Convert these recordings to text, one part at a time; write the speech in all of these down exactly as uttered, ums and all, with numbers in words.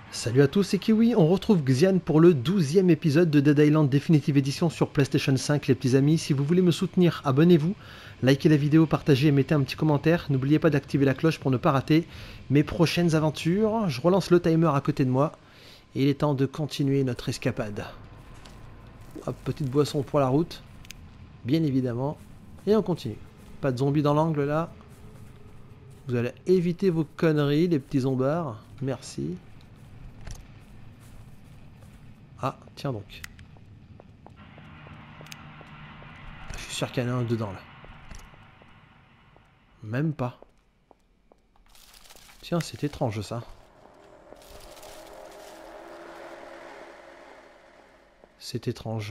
Salut à tous, c'est Kiwi, on retrouve Xian pour le douzième épisode de Dead Island Definitive Edition sur PlayStation cinq les petits amis. Si vous voulez me soutenir, abonnez-vous, likez la vidéo, partagez et mettez un petit commentaire. N'oubliez pas d'activer la cloche pour ne pas rater mes prochaines aventures. Je relance le timer à côté de moi et il est temps de continuer notre escapade. Hop, petite boisson pour la route, bien évidemment, et on continue. Pas de zombies dans l'angle là. Vous allez éviter vos conneries les petits zombards, merci. Ah, tiens donc. Je suis sûr qu'il y en a un dedans là. Même pas. Tiens, c'est étrange ça. C'est étrange.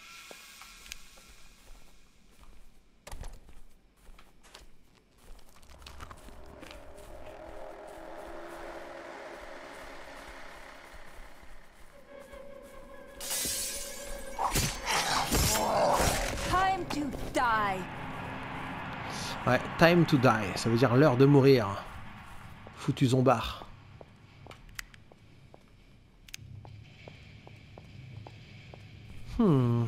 Ouais, time to die, ça veut dire l'heure de mourir. Foutu zombard. Hmm.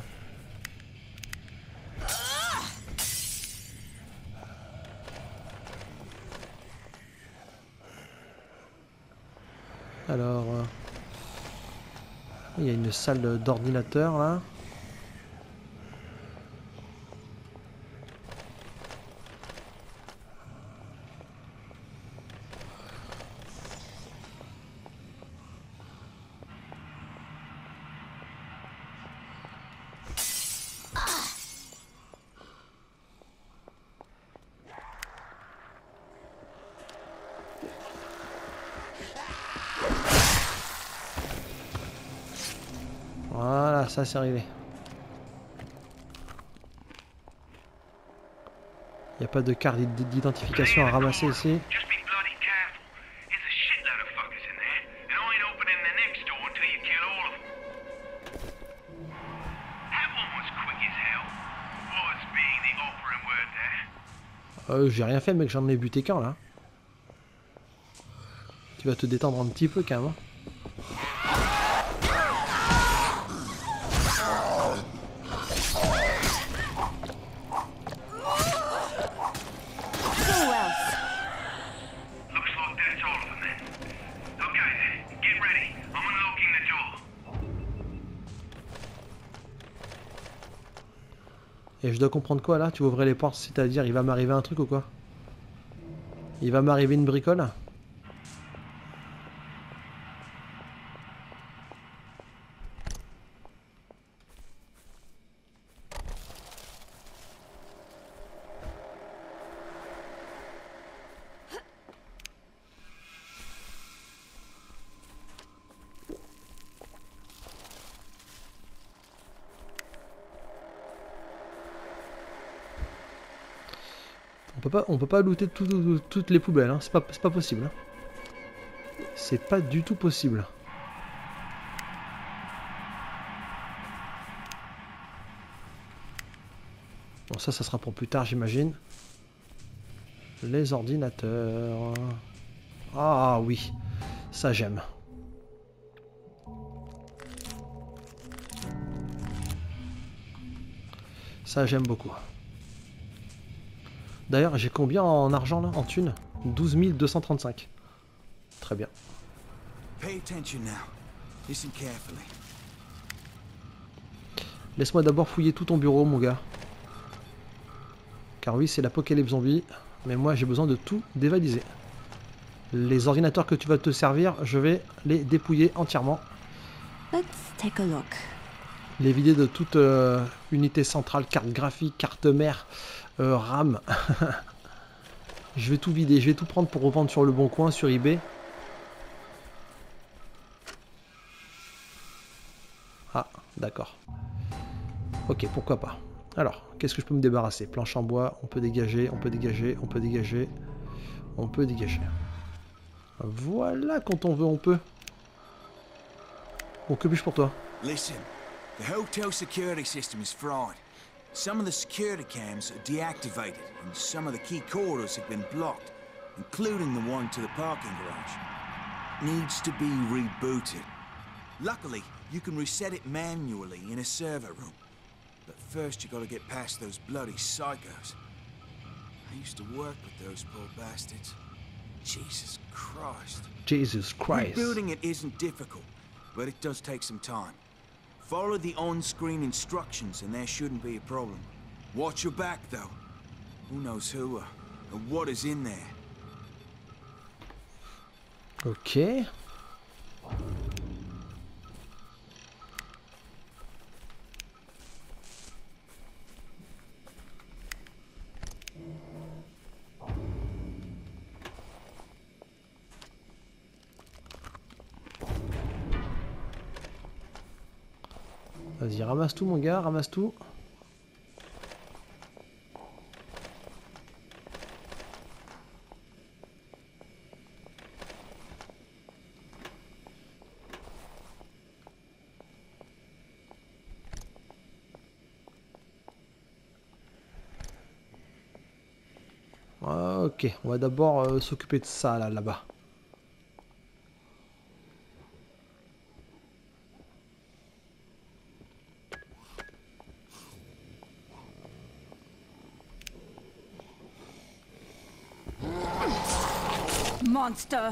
Alors, euh, il y a une salle d'ordinateur là. Voilà, ça c'est arrivé. Il n'y a pas de carte d'identification à ramasser ici. Euh, j'ai rien fait mec, j'en ai buté qu'un là. Tu vas te détendre un petit peu quand même. Et je dois comprendre quoi là? Tu ouvrais les portes, c'est-à-dire il va m'arriver un truc ou quoi? Il va m'arriver une bricole? On peut pas, on peut pas looter tout, tout, toutes les poubelles, hein. C'est pas, c'est pas possible. Hein. C'est pas du tout possible. Bon, ça, ça sera pour plus tard, j'imagine. Les ordinateurs. Ah oui, ça j'aime. Ça j'aime beaucoup. D'ailleurs, j'ai combien en argent là, en thunes? douze mille deux cent trente-cinq. Très bien. Laisse-moi d'abord fouiller tout ton bureau, mon gars. Car oui, c'est l'apocalypse zombie. Mais moi, j'ai besoin de tout dévaliser. Les ordinateurs que tu vas te servir, je vais les dépouiller entièrement. Let's take a look. Les vider de toute euh, unité centrale, carte graphique, carte mère, euh, RAM. Je vais tout vider, je vais tout prendre pour revendre sur le bon coin, sur eBay. Ah, d'accord. Ok, pourquoi pas. Alors, qu'est-ce que je peux me débarrasser? Planche en bois, on peut dégager, on peut dégager, on peut dégager, on peut dégager. Voilà, quand on veut, on peut. Bon, que puis-je pour toi? Listen, the hotel security system is fried. Some of the security cams are deactivated, and some of the key corridors have been blocked, including the one to the parking garage. needs to be rebooted. Luckily, you can reset it manually in a server room. But first you gotta get past those bloody psychos. I used to work with those poor bastards. Jesus Christ. Jesus Christ. Rebuilding it isn't difficult, but it does take some time. Follow the on-screen instructions and there shouldn't be a problem. Watch your back though. Who knows who or, or what is in there. Ok. Vas-y, ramasse tout mon gars, ramasse tout. Ok, on va d'abord euh, s'occuper de ça là, là-bas. Monster!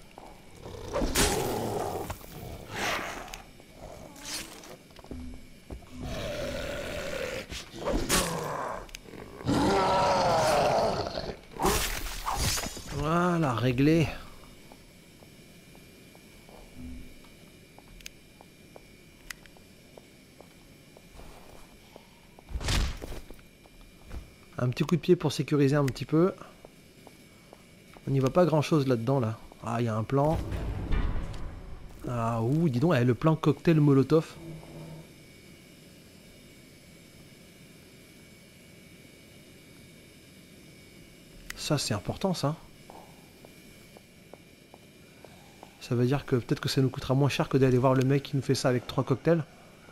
Voilà, réglé. Un petit coup de pied pour sécuriser un petit peu. On n'y voit pas grand chose là-dedans là. Ah, il y a un plan. Ah, ouh, dis donc, eh, le plan cocktail Molotov. Ça, c'est important ça. Ça veut dire que peut-être que ça nous coûtera moins cher que d'aller voir le mec qui nous fait ça avec trois cocktails.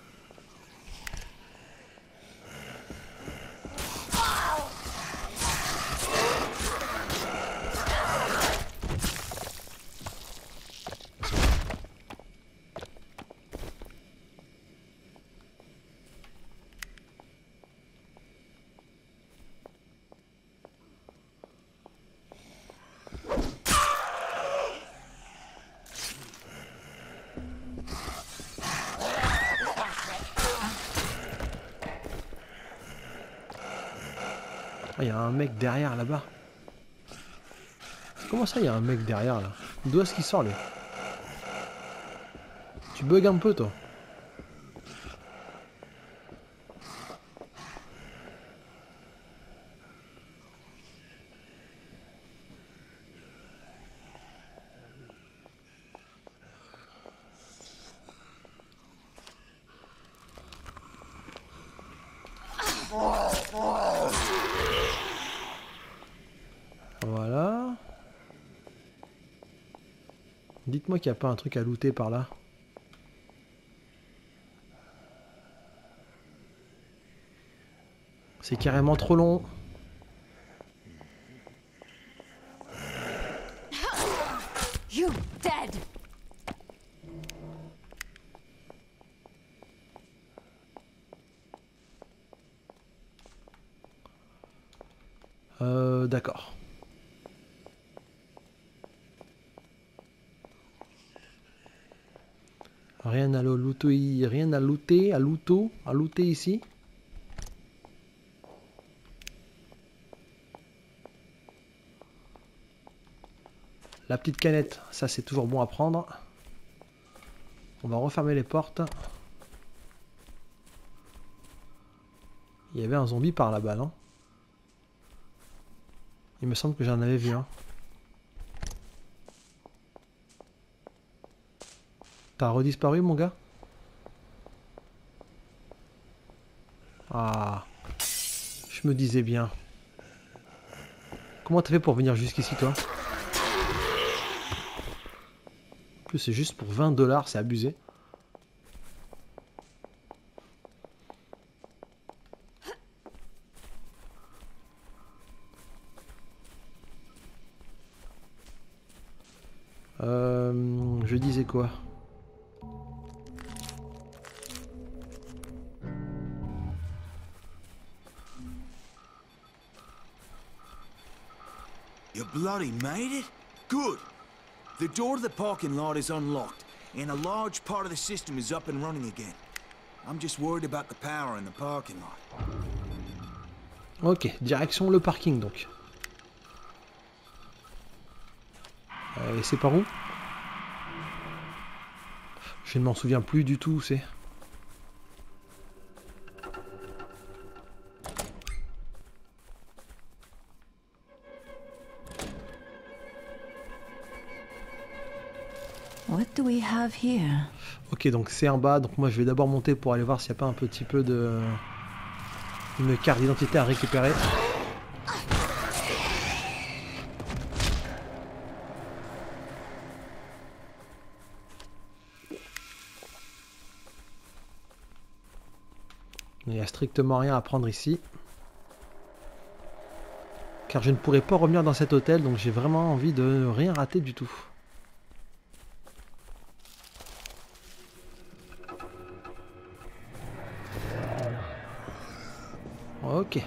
Il y a un mec derrière là-bas. Comment ça, il y a un mec derrière là? D'où est-ce qu'il sort lui? Tu bugs un peu toi. Voilà. Dites-moi qu'il n'y a pas un truc à looter par là. C'est carrément trop long. You dead! Euh, d'accord. Rien à looter, rien à looter, à looter, à looter ici. La petite canette, ça c'est toujours bon à prendre. On va refermer les portes. Il y avait un zombie par là-bas, non? Il me semble que j'en avais vu un. T'as redisparu mon gars? Ah, je me disais bien. Comment t'as fait pour venir jusqu'ici toi? En plus c'est juste pour vingt dollars, c'est abusé. Euh, je disais quoi? You bloody made it? Good. The door to the parking lot is unlocked, and a large part of the system is up and running again. I'm just worried about the power in the parking lot. Ok, direction le parking donc. Euh, et c'est par où? Je ne m'en souviens plus du tout où c'est. What do we have here? Ok, donc c'est en bas, donc moi je vais d'abord monter pour aller voir s'il n'y a pas un petit peu de... une carte d'identité à récupérer. Il n'y a strictement rien à prendre ici. Car je ne pourrai pas revenir dans cet hôtel, donc j'ai vraiment envie de rien rater du tout. Ok.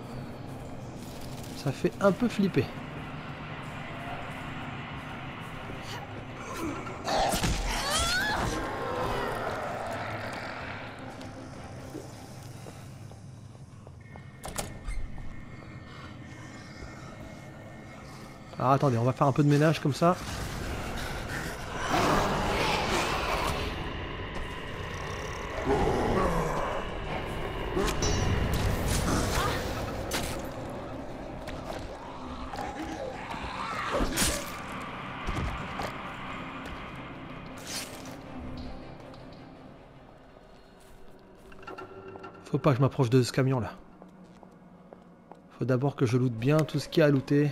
Ça fait un peu flipper. Alors attendez, on va faire un peu de ménage comme ça. Faut pas que je m'approche de ce camion là. Faut d'abord que je loote bien tout ce qu'il y a à looter.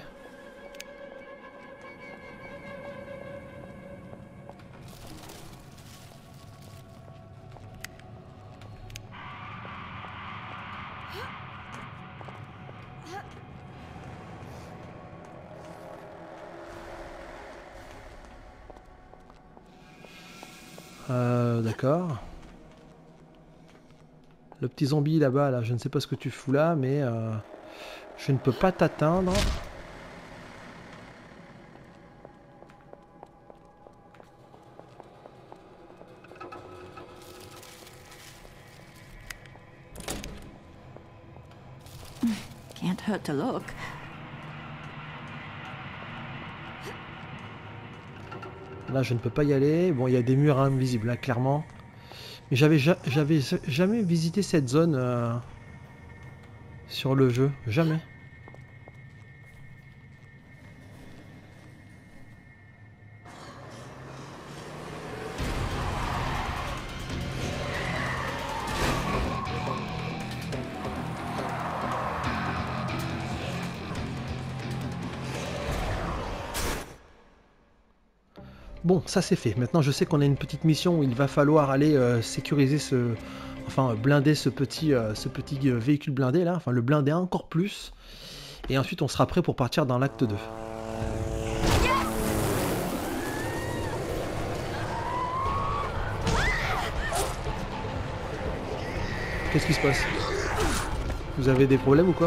Euh, d'accord. Le petit zombie là-bas, là, je ne sais pas ce que tu fous là, mais euh, je ne peux pas t'atteindre. Can't hurt to look. Là, je ne peux pas y aller. Bon, il y a des murs invisibles, là, clairement. Mais j'avais ja j'avais jamais visité cette zone euh, sur le jeu. Jamais. Bon, ça c'est fait. Maintenant, je sais qu'on a une petite mission où il va falloir aller euh, sécuriser ce... Enfin, blinder ce petit, euh, ce petit euh, véhicule blindé là. Enfin, le blinder encore plus. Et ensuite, on sera prêt pour partir dans l'acte deux. Qu'est-ce qui se passe? Vous avez des problèmes ou quoi?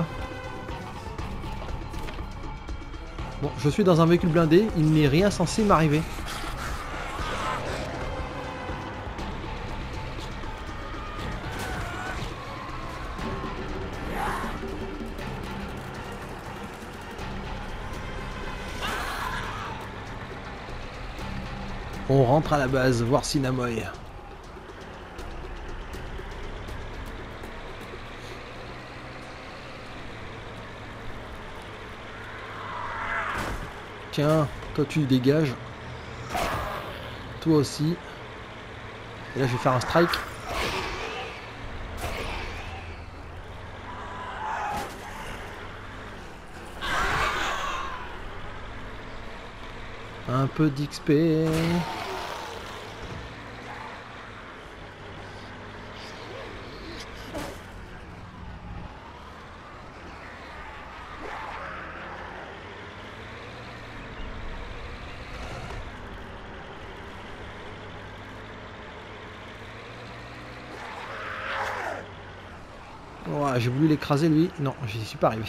Bon, je suis dans un véhicule blindé. Il n'est rien censé m'arriver. On rentre à la base, voir Sinamoy. Tiens, toi tu dégages. Toi aussi. Et là je vais faire un strike. Un peu d'X P. Oh, j'ai voulu l'écraser lui. Non, j'y suis pas arrivé.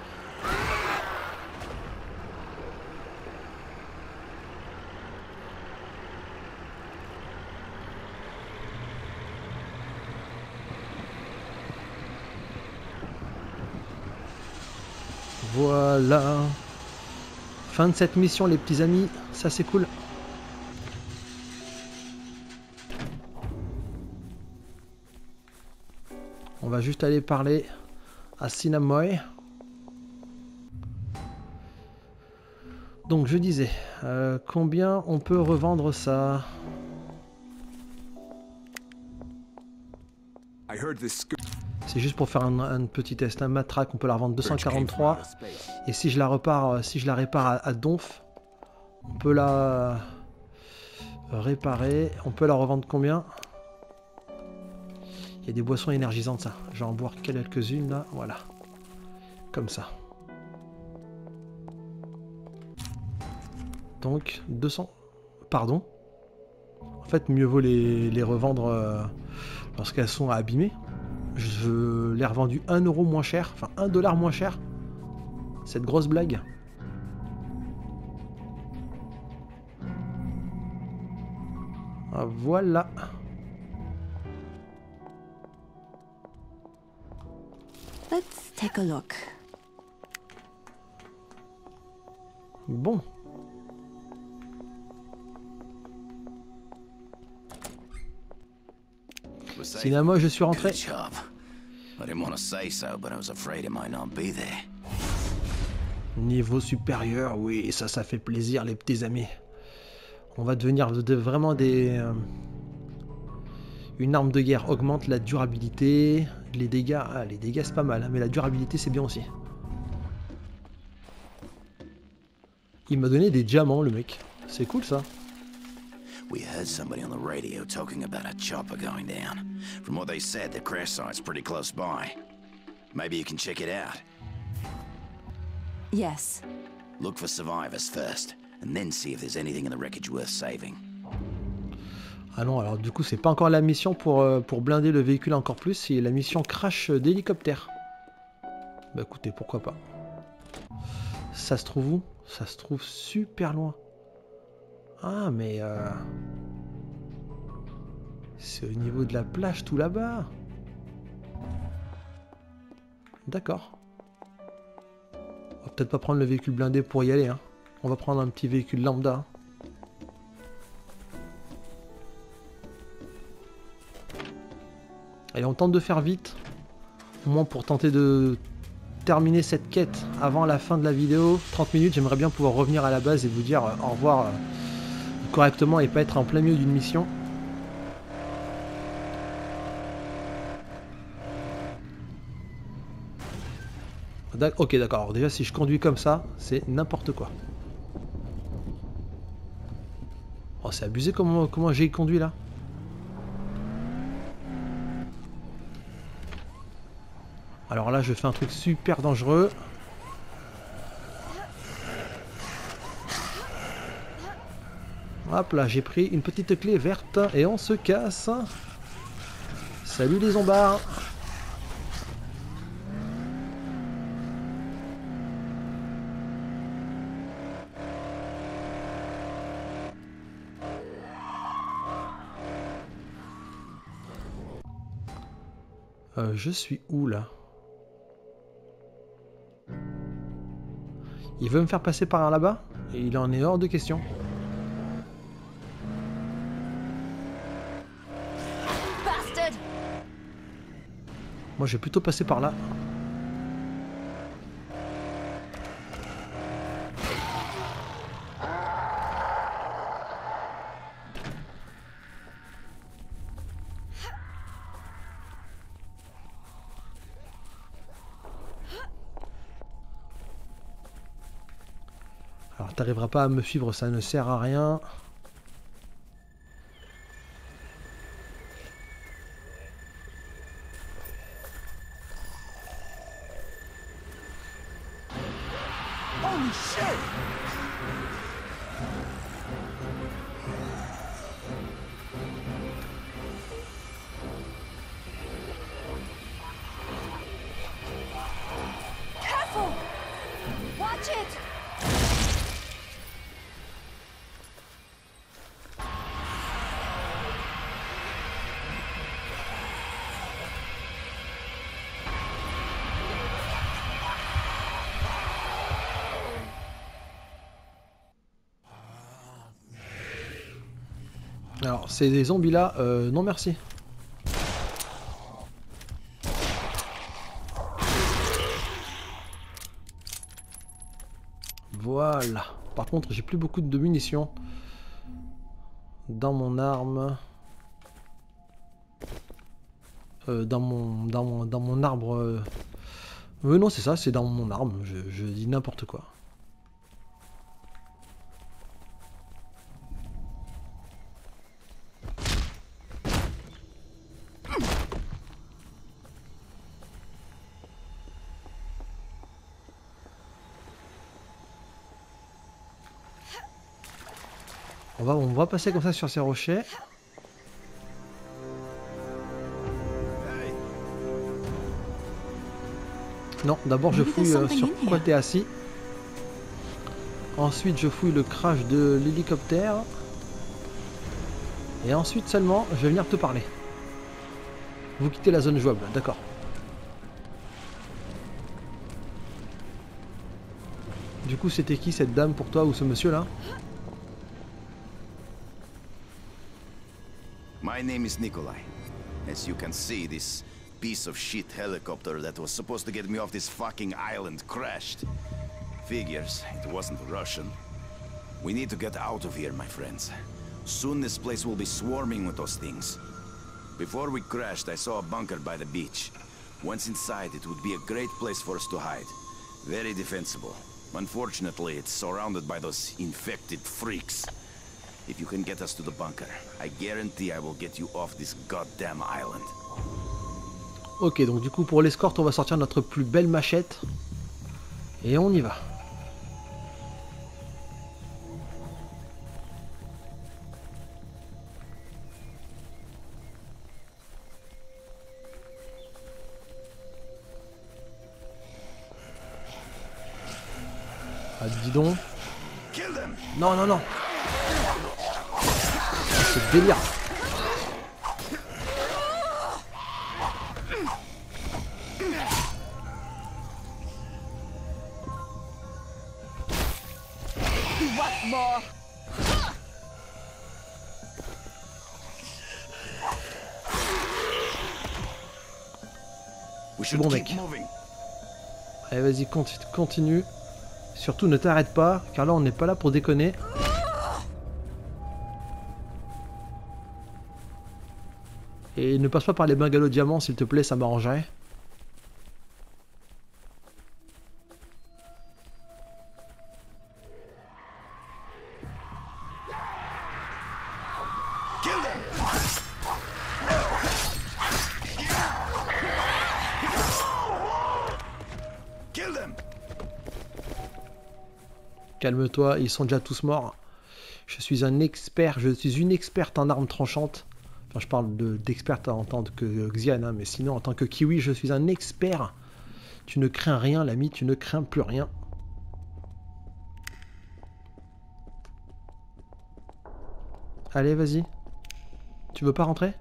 Voilà. Fin de cette mission les petits amis. Ça c'est cool. On va juste aller parler à Sinamoy. Donc je disais, euh, combien on peut revendre ça? C'est juste pour faire un, un petit test. Un matraque, on peut la revendre deux cent quarante-trois. Et si je la repars, si je la répare à, à Donf, on peut la réparer. On peut la revendre combien? Il y a des boissons énergisantes, ça. Je vais en boire quelques-unes là. Voilà. Comme ça. Donc deux cents. Pardon. En fait, mieux vaut les, les revendre euh, lorsqu'elles sont abîmées. Je l'ai revendu un euro moins cher, enfin un dollar moins cher. Cette grosse blague. Ah, voilà. Let's take a look. Bon. Cinéma, je suis rentré. Niveau supérieur, oui, ça, ça fait plaisir, les petits amis. On va devenir de, de, vraiment des... Euh, une arme de guerre augmente la durabilité, les dégâts... Ah, les dégâts, c'est pas mal, mais la durabilité, c'est bien aussi. Il m'a donné des diamants, le mec. C'est cool, ça. We heard somebody on the radio talking about a chopper going down. From what they said, the crash site's pretty close by. Maybe you can check it out. Yes. Look for survivors first, and then see if there's anything in the wreckage worth saving. Ah non, alors du coup, c'est pas encore la mission pour, euh, pour blinder le véhicule encore plus, c'est la mission crash d'hélicoptère. Bah écoutez, pourquoi pas. Ça se trouve où? Ça se trouve super loin. Ah, mais... Euh... c'est au niveau de la plage, tout là-bas. D'accord. On va peut-être pas prendre le véhicule blindé pour y aller, hein. On va prendre un petit véhicule lambda. Allez, on tente de faire vite. Au moins pour tenter de terminer cette quête avant la fin de la vidéo. trente minutes, j'aimerais bien pouvoir revenir à la base et vous dire euh, au revoir euh, correctement et pas être en plein milieu d'une mission. Ok, d'accord. Alors déjà, si je conduis comme ça, c'est n'importe quoi. Oh, c'est abusé comment, comment j'ai conduit là. Alors là, je fais un truc super dangereux. Hop là, j'ai pris une petite clé verte et on se casse. Salut les zombards. Euh, je suis où là? Il veut me faire passer par là-bas? Et il en est hors de question. Bastard! Moi, je vais plutôt passer par là. Alors, t'arriveras pas à me suivre, ça ne sert à rien. Holy shit! Alors, ces zombies là, euh, non merci. Voilà. Par contre, j'ai plus beaucoup de munitions dans mon arme. Euh, dans mon dans mon dans mon arbre. Euh, euh non, c'est ça, c'est dans mon arme. Je, je dis n'importe quoi. On va, on va passer comme ça sur ces rochers. Non, d'abord je fouille euh, sur quoi t'es assis. Ensuite je fouille le crash de l'hélicoptère. Et ensuite seulement je vais venir te parler. Vous quittez la zone jouable, d'accord. Du coup c'était qui cette dame pour toi ou ce monsieur là? My name is Nikolai. As you can see, this piece of shit helicopter that was supposed to get me off this fucking island crashed. Figures, it wasn't Russian. We need to get out of here, my friends. Soon this place will be swarming with those things. Before we crashed, I saw a bunker by the beach. Once inside, it would be a great place for us to hide. Very defensible. Unfortunately, it's surrounded by those infected freaks. If you can get us to the bunker, I guarantee I will get you off this goddamn island. Ok, donc du coup pour l'escorte, on va sortir notre plus belle machette. Et on y va. Ah dis donc. Non, non, non. C'est délire. Bon mec. Allez vas-y, continue, continue. Surtout ne t'arrête pas, car là on n'est pas là pour déconner. Et ne passe pas par les bungalows diamants s'il te plaît, ça m'arrangerait. Calme-toi, ils sont déjà tous morts. Je suis un expert, je suis une experte en armes tranchantes. Enfin, je parle d'experte en tant que Xian, hein, mais sinon, en tant que Kiwi, je suis un expert. Tu ne crains rien, l'ami, tu ne crains plus rien. Allez, vas-y. Tu veux pas rentrer?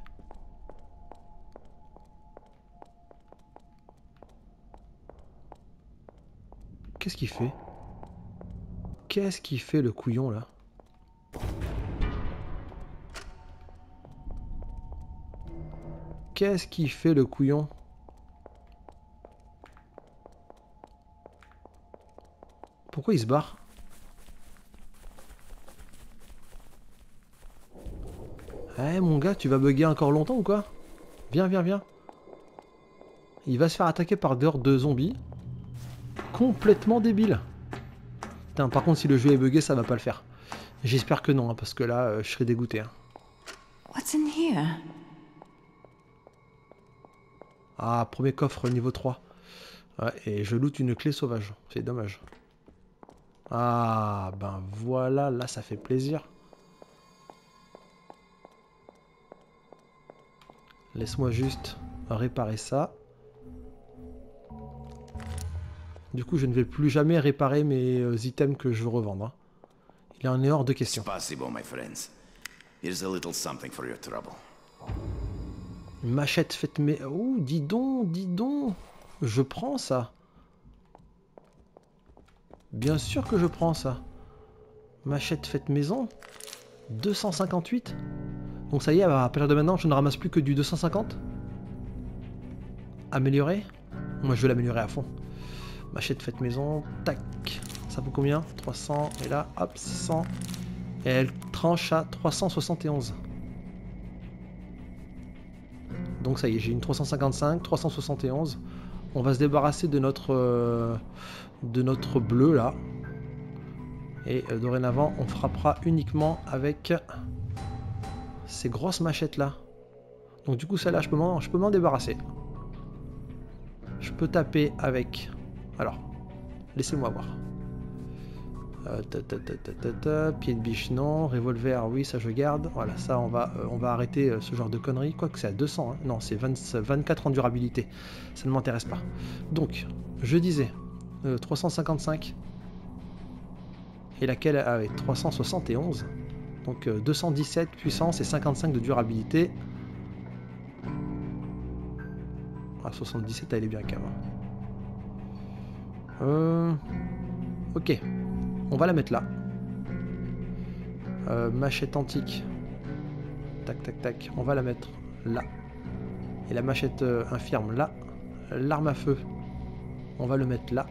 Qu'est-ce qu'il fait? Qu'est-ce qu'il fait le couillon là? Qu'est-ce qu'il fait le couillon? Pourquoi il se barre? Eh mon gars, tu vas bugger encore longtemps ou quoi? Viens, viens, viens. Il va se faire attaquer par deux zombies. Complètement débile. Putain, par contre, si le jeu est bugué, ça va pas le faire. J'espère que non, hein, parce que là, euh, je serais dégoûté. Hein. What's in here? Ah, premier coffre niveau trois. Ouais, et je loot une clé sauvage. C'est dommage. Ah, ben voilà, là, ça fait plaisir. Laisse-moi juste réparer ça. Du coup, je ne vais plus jamais réparer mes euh, items que je veux revendre. Hein. Il en est hors de question. Une machette faite mais... Oh, dis donc, dis donc. Je prends ça. Bien sûr que je prends ça. Machette faite maison. deux cent cinquante-huit. Donc ça y est, à partir de maintenant, je ne ramasse plus que du deux cent cinquante. Améliorer. Moi, je veux l'améliorer à fond. Machette faite maison. Tac. Ça vaut combien? Trois cents. Et là, hop, six cents. Et elle tranche à trois cent soixante et onze. Donc ça y est, j'ai une trois cent cinquante-cinq, trois cent soixante et onze. On va se débarrasser de notre euh, de notre bleu là. Et euh, dorénavant, on frappera uniquement avec ces grosses machettes là. Donc du coup, celle-là, je peux m'en je peux m'en débarrasser. Je peux taper avec. Alors, laissez-moi voir. Euh, ta, ta, ta, ta, ta, ta, pied de biche non, revolver oui ça je garde, voilà ça on va euh, on va arrêter euh, ce genre de conneries, quoique c'est à deux cents, hein. Non c'est vingt-quatre en durabilité, ça ne m'intéresse pas. Donc je disais euh, trois cent cinquante-cinq et laquelle avec trois cent soixante et onze, donc euh, deux cent dix-sept puissance et cinquante-cinq de durabilité. Ah soixante-dix-sept elle est bien quand même. Euh... Ok. On va la mettre là. Euh, machette antique. Tac, tac, tac. On va la mettre là. Et la machette euh, infirme là. L'arme à feu. On va le mettre là.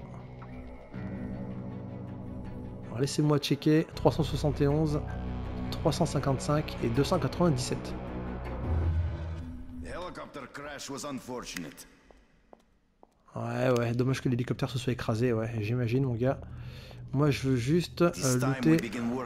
Alors laissez-moi checker. trois cent soixante et onze, trois cent cinquante-cinq et deux cent quatre-vingt-dix-sept. Ouais, ouais. Dommage que l'hélicoptère se soit écrasé. Ouais, j'imagine, mon gars. Moi je veux juste euh, looter.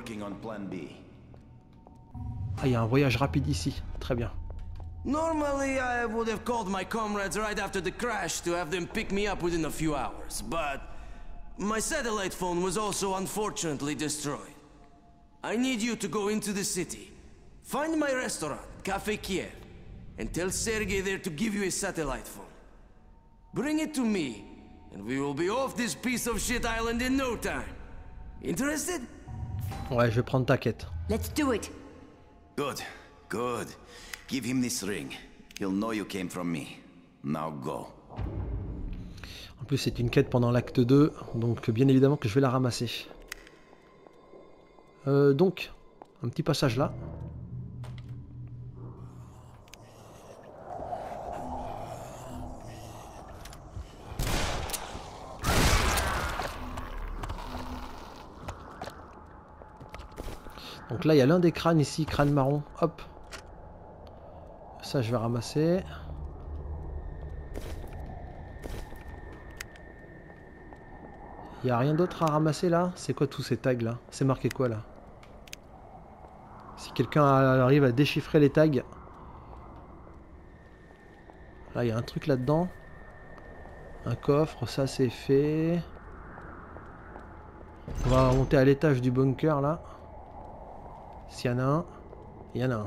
Ah, il y a un voyage rapide ici. Très bien. Normally I would have called my comrades right after the crash to have them pick me up within a few hours, but my satellite phone was also unfortunately destroyed. I need you to go into the city, find my restaurant, Café Kiev, and tell Sergei there to give you a satellite phone. Bring it to me, and we will be off this piece of shit island in no time. Interested? Ouais, je vais prendre ta quête. Let's do it. Good, good. Give him this ring. He'll know you came from me. Now go. En plus, c'est une quête pendant l'acte deux, donc bien évidemment que je vais la ramasser. Euh, donc, un petit passage là. Donc là, il y a l'un des crânes ici, crâne marron. Hop. Ça, je vais ramasser. Il n'y a rien d'autre à ramasser là? C'est quoi tous ces tags là? C'est marqué quoi là? Si quelqu'un arrive à déchiffrer les tags. Là, il y a un truc là-dedans. Un coffre, ça c'est fait. On va remonter à l'étage du bunker là. S'il y en a un, il y en a un.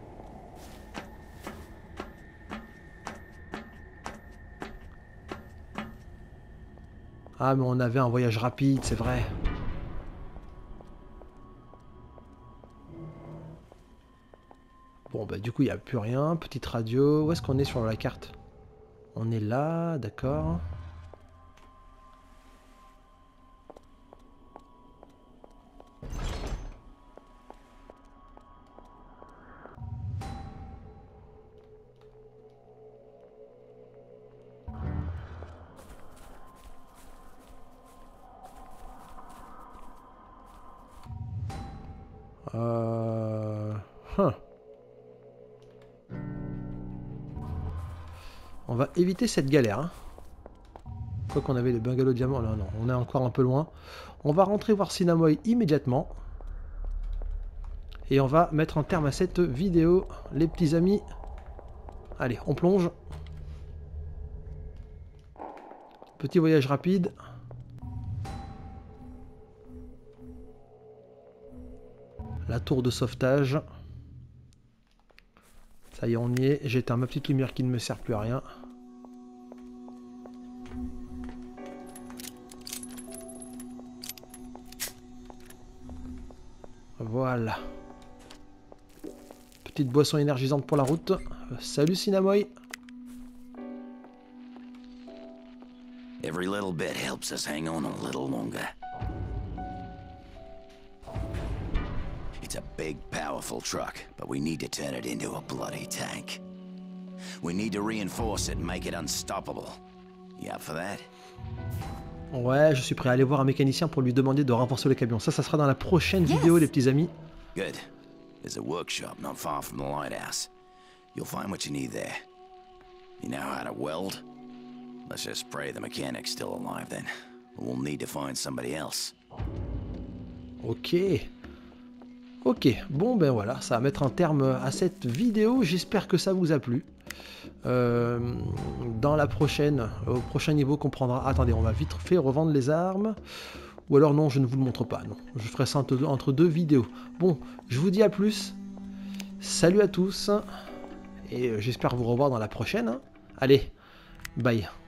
Ah mais on avait un voyage rapide, c'est vrai. Bon bah du coup il n'y a plus rien. Petite radio. Où est-ce qu'on est sur la carte? On est là, d'accord. Euh... Huh. On va éviter cette galère. Hein. Quoi qu'on avait les bungalows diamants. Non, non, on est encore un peu loin. On va rentrer voir Sinamoy immédiatement. Et on va mettre un terme à cette vidéo, les petits amis. Allez, on plonge. Petit voyage rapide. La tour de sauvetage. Ça y est, on y est. J'éteins ma petite lumière qui ne me sert plus à rien. Voilà. Petite boisson énergisante pour la route. Euh, salut Sinamoy. Every little bit helps us hang on a little longer. It's a big, powerful truck, but we need to turn it into a bloody tank. We need to reinforce it and make it unstoppable. You up for that? Ouais, je suis prêt à aller voir un mécanicien pour lui demander de renforcer le camion. Ça, ça sera dans la prochaine Yes. vidéo, les petits amis. Good. There's a workshop not far from the lighthouse. You'll find what you need there. You know how to weld? Let's just pray the mechanic's still alive then. We'll need to find somebody else. Ok. Ok, bon ben voilà, ça va mettre un terme à cette vidéo. J'espère que ça vous a plu. Euh, dans la prochaine, au prochain niveau qu'on prendra... Attendez, on va vite fait revendre les armes. Ou alors non, je ne vous le montre pas. Non, je ferai ça entre deux, entre deux vidéos. Bon, je vous dis à plus. Salut à tous. Et j'espère vous revoir dans la prochaine. Allez, bye.